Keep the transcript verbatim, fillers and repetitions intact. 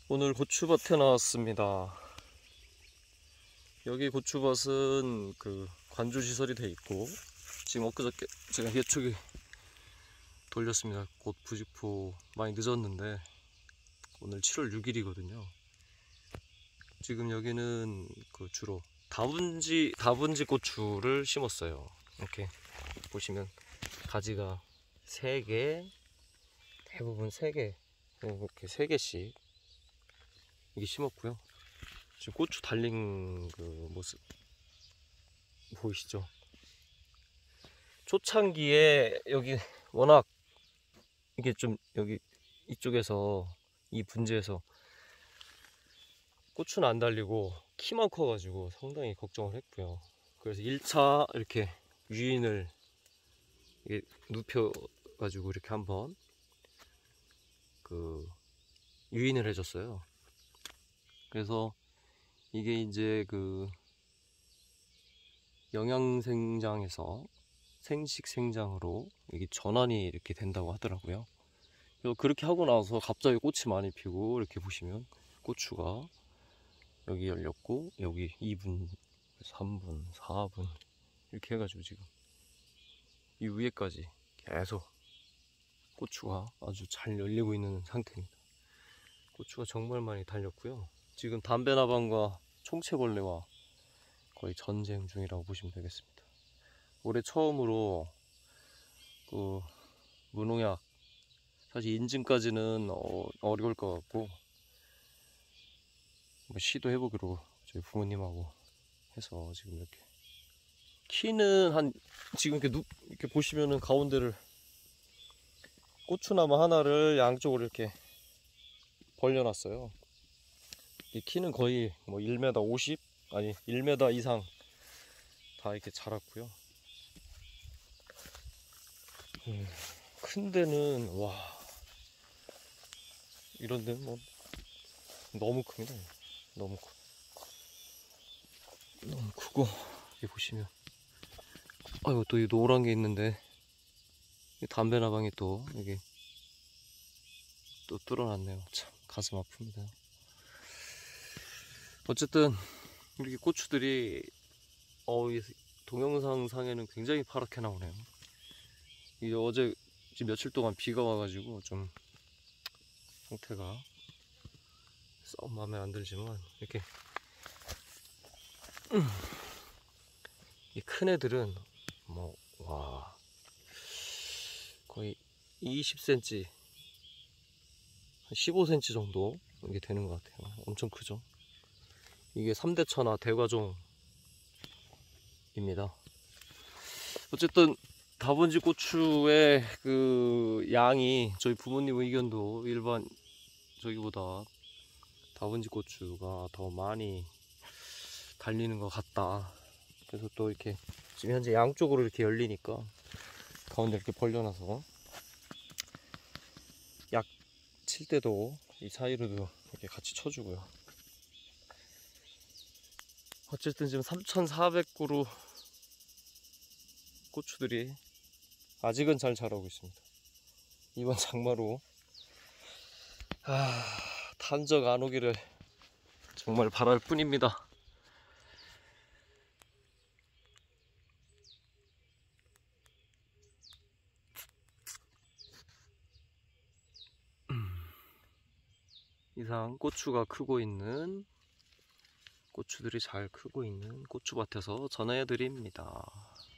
오늘 고추밭에 나왔습니다. 여기 고추밭은 그 관주 시설이 돼 있고, 지금 엊그저께 제가 예초기 돌렸습니다. 곧 부직포 많이 늦었는데 오늘 칠월 육일이거든요. 지금 여기는 그 주로 다분지 다분지 고추를 심었어요. 이렇게 보시면 가지가 세 개, 대부분 세 개, 이렇게 세 개씩 이게 심었고요. 지금 고추 달린 그 모습 보이시죠? 초창기에 여기 워낙 이게 좀 여기 이쪽에서 이 분지에서 고추는 안 달리고 키만 커가지고 상당히 걱정을 했고요. 그래서 일 차 이렇게 유인을 이게 눕혀가지고 이렇게 한번 그 유인을 해줬어요. 그래서 이게 이제 그 영양생장에서 생식생장으로 이게 전환이 이렇게 된다고 하더라고요. 그래서 그렇게 하고 나서 갑자기 꽃이 많이 피고, 이렇게 보시면 고추가 여기 열렸고 여기 이 분, 삼 분, 사 분 이렇게 해가지고 지금 이 위에까지 계속 고추가 아주 잘 열리고 있는 상태입니다. 고추가 정말 많이 달렸고요. 지금 담배나방과 총채벌레와 거의 전쟁 중이라고 보시면 되겠습니다. 올해 처음으로 그 무농약, 사실 인증까지는 어, 어려울 것 같고 뭐 시도해보기로 저희 부모님하고 해서 지금 이렇게 키는 한 지금 이렇게, 누, 이렇게 보시면은 가운데를 고추나무 하나를 양쪽으로 이렇게 벌려놨어요. 이 키는 거의 뭐 일 미터 오십, 아니 일 미터 이상 다 이렇게 자랐고요. 음, 큰 데는 와, 이런 데는 뭐 너무 큽니다. 너무 커. 너무 크고, 여기 보시면 아이고 또 이 노란 게 있는데 담배나방이 또 여기 또 뚫어놨네요. 참 가슴 아픕니다. 어쨌든 이렇게 고추들이 어, 이 동영상 상에는 굉장히 파랗게 나오네요. 이게 어제 지금 며칠 동안 비가 와가지고 좀 상태가 썩 마음에 안 들지만, 이렇게 음. 이 큰 애들은 뭐 와 거의 이십 센티미터, 한 십오 센티미터 정도 이게 되는 것 같아요. 엄청 크죠. 이게 삼대천하 대과종입니다. 어쨌든 다분지 고추의 그 양이 저희 부모님 의견도 일반 저기보다 다분지 고추가 더 많이 달리는 것 같다. 그래서 또 이렇게 지금 현재 양쪽으로 이렇게 열리니까 가운데 이렇게 벌려놔서 약 칠 때도 이 사이로도 이렇게 같이 쳐주고요. 어쨌든 지금 삼천사백 그루 고추들이 아직은 잘 자라고 있습니다. 이번 장마로 아, 탄적 안 오기를 정말 바랄 뿐입니다. 이상 고추가 크고 있는, 고추들이 잘 크고 있는 고추밭에서 전해드립니다.